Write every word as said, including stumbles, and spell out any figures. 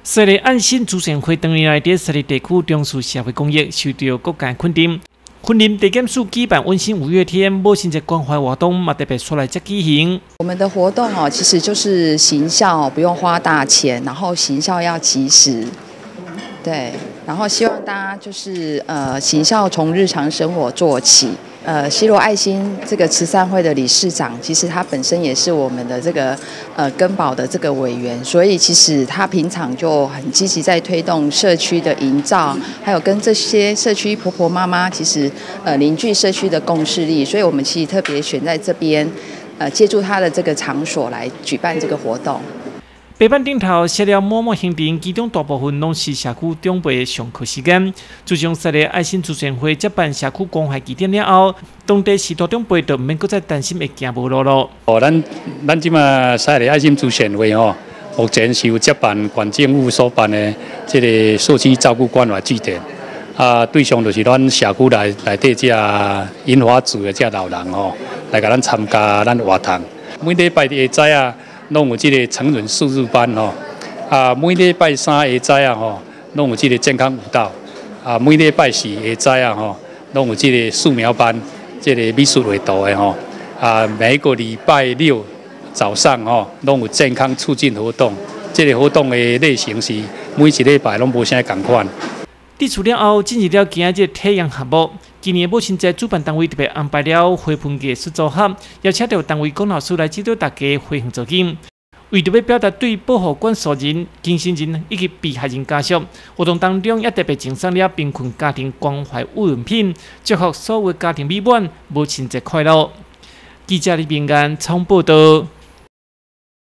设立安心慈善会当年来伫设立地区重视社会公益，受到各界肯定。婚姻地检署举办温馨五月天母亲节关怀活动，嘛特别出来这举行。 我们的活动哦，其实就是行孝不用花大钱，然后行孝要及时，对，然后希望大家就是呃行孝从日常生活做起。呃，西罗爱心这个慈善会的理事长，其实他本身也是我们的这个呃根宝的这个委员，所以其实他平常就很积极在推动社区的营造，还有跟这些社区婆婆妈妈，其实呃凝聚社区的共识力，所以我们其实特别选在这边，呃借助他的这个场所来举办这个活动。 白板顶头写了某某行程，其中大部分拢是社区长辈的上课时间。自从设立爱心慈善会接办社区关怀据点了后，当地许多长辈就毋免搁再担心会行无路咯。 哦，咱咱即马设立爱心慈善会吼，目前是有接办县政府所办的这个社区照顾关怀据点，啊，对象就是咱社区内内底这银发族的这老人吼，来甲咱参加咱活动。每礼拜的下早啊。拢有这个成人素日班吼，啊，每礼拜三下早啊吼，拢有这个健康舞蹈，啊，每礼拜四下早啊吼，拢有这个素描班，这个美术绘图的吼，啊，每个礼拜六早上吼，拢有健康促进活动，这个活动的类型是每一礼拜拢无啥共款。 伫厝了后，进入了今日体验项目。今年母亲节主办单位特别安排了花盆艺术组合，邀请到单位龚老师来指导大家花园造景。为着要表达对保护管束人、精神人以及被害人家属，活动当中也特别赠送了贫困家庭关怀慰问品，祝福所有家庭美满，母亲节快乐。记者李平安采访报道。